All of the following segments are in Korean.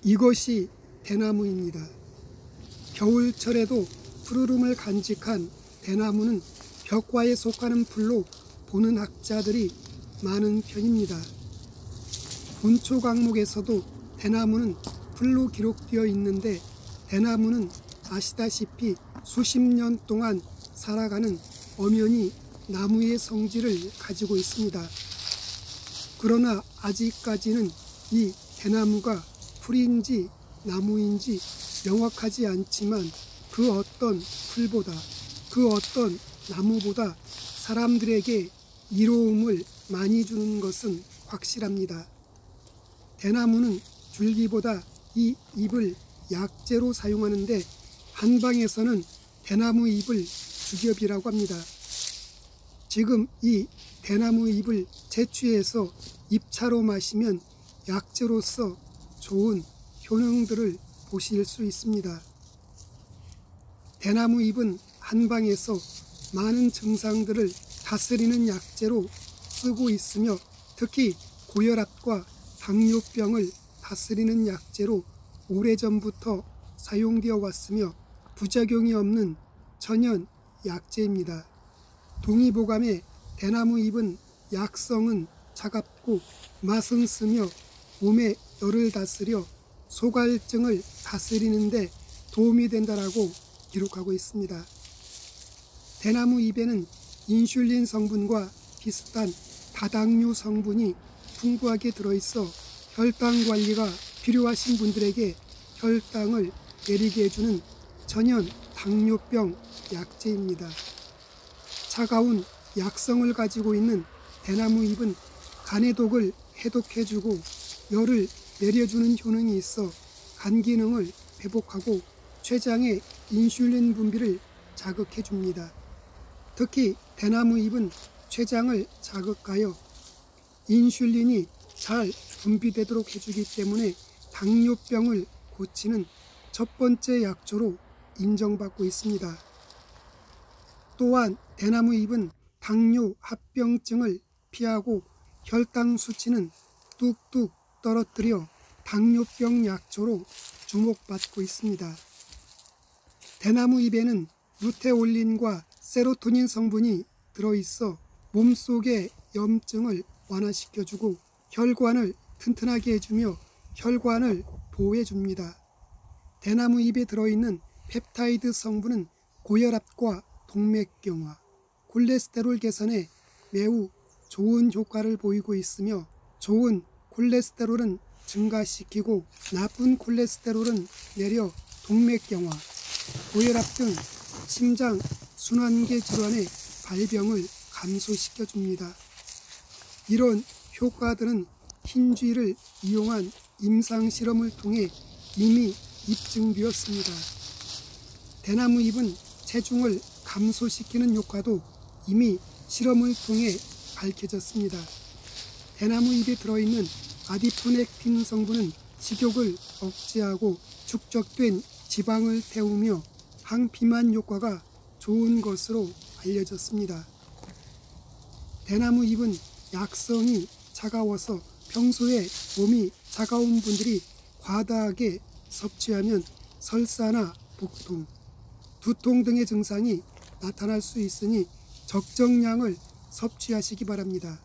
이것이 대나무입니다. 겨울철에도 푸르름을 간직한 대나무는 벽과에 속하는 풀로 보는 학자들이 많은 편입니다. 본초 강목에서도 대나무는 풀로 기록되어 있는데, 대나무는 아시다시피 수십 년 동안 살아가는 엄연히 나무의 성질을 가지고 있습니다. 그러나 아직까지는 이 대나무가 풀인지 나무인지 명확하지 않지만, 그 어떤 풀보다, 그 어떤 나무보다 사람들에게 이로움을 많이 주는 것은 확실합니다. 대나무는 줄기보다 이 잎을 약재로 사용하는데, 한방에서는 대나무 잎을 죽엽이라고 합니다. 지금 이 대나무 잎을 채취해서 잎차로 마시면 약재로서 좋은 효능들을 보실 수 있습니다. 대나무 잎은 한방에서 많은 증상들을 다스리는 약재로 쓰고 있으며, 특히 고혈압과 당뇨병을 다스리는 약재로 오래전부터 사용되어 왔으며 부작용이 없는 천연 약재입니다. 동의보감에 대나무 잎은 약성은 차갑고 맛은 쓰며 몸의 열을 다스려 소갈증을 다스리는 데 도움이 된다라고 기록하고 있습니다. 대나무 잎에는 인슐린 성분과 비슷한 다당류 성분이 풍부하게 들어있어 혈당 관리가 필요하신 분들에게 혈당을 내리게 해주는 천연 당뇨병 약재입니다. 차가운 약성을 가지고 있는 대나무 잎은 간의 독을 해독해주고 열을 내려주는 효능이 있어 간 기능을 회복하고 췌장의 인슐린 분비를 자극해줍니다. 특히 대나무 잎은 췌장을 자극하여 인슐린이 잘 분비되도록 해주기 때문에 당뇨병을 고치는 첫 번째 약초로 인정받고 있습니다. 또한 대나무 잎은 당뇨 합병증을 피하고 혈당 수치는 뚝뚝 떨어뜨려 당뇨병 약초로 주목받고 있습니다. 대나무 잎에는 루테올린과 세로토닌 성분이 들어있어 몸속의 염증을 완화시켜주고 혈관을 튼튼하게 해주며 혈관을 보호해줍니다. 대나무 잎에 들어있는 펩타이드 성분은 고혈압과 동맥경화, 콜레스테롤 개선에 매우 좋은 효과를 보이고 있으며, 좋은 콜레스테롤은 증가시키고 나쁜 콜레스테롤은 내려 동맥경화, 고혈압 등 심장 순환계 질환의 발병을 감소시켜줍니다. 이런 효과들은 흰쥐를 이용한 임상실험을 통해 이미 입증되었습니다. 대나무 잎은 체중을 감소시키는 효과도 이미 실험을 통해 밝혀졌습니다. 대나무 잎에 들어있는 아디포넥틴 성분은 식욕을 억제하고 축적된 지방을 태우며 항비만 효과가 좋은 것으로 알려졌습니다. 대나무 잎은 약성이 차가워서 평소에 몸이 차가운 분들이 과다하게 섭취하면 설사나 복통, 두통 등의 증상이 나타날 수 있으니 적정량을 섭취하시기 바랍니다.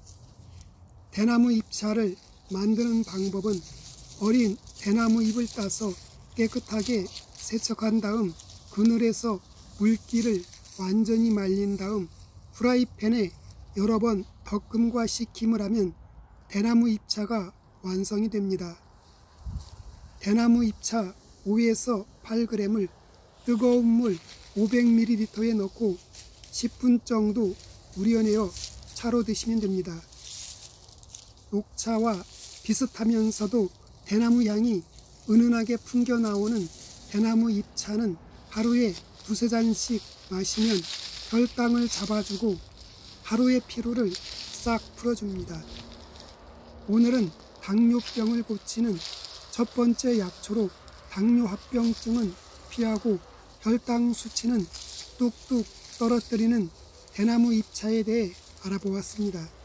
대나무 잎차를 만드는 방법은 어린 대나무 잎을 따서 깨끗하게 세척한 다음 그늘에서 물기를 완전히 말린 다음 프라이팬에 여러 번 덕금과 식힘을 하면 대나무 잎차가 완성이 됩니다. 대나무 잎차 5에서 8g을 뜨거운 물 500ml에 넣고 10분 정도 우려내어 차로 드시면 됩니다. 녹차와 비슷하면서도 대나무 향이 은은하게 풍겨 나오는 대나무 잎차는 하루에 2~3잔씩 마시면 혈당을 잡아주고 하루의 피로를 싹 풀어줍니다. 오늘은 당뇨병을 고치는 첫 번째 약초로 당뇨합병증은 피하고 혈당 수치는 뚝뚝 떨어뜨리는 대나무 잎차에 대해 알아보았습니다.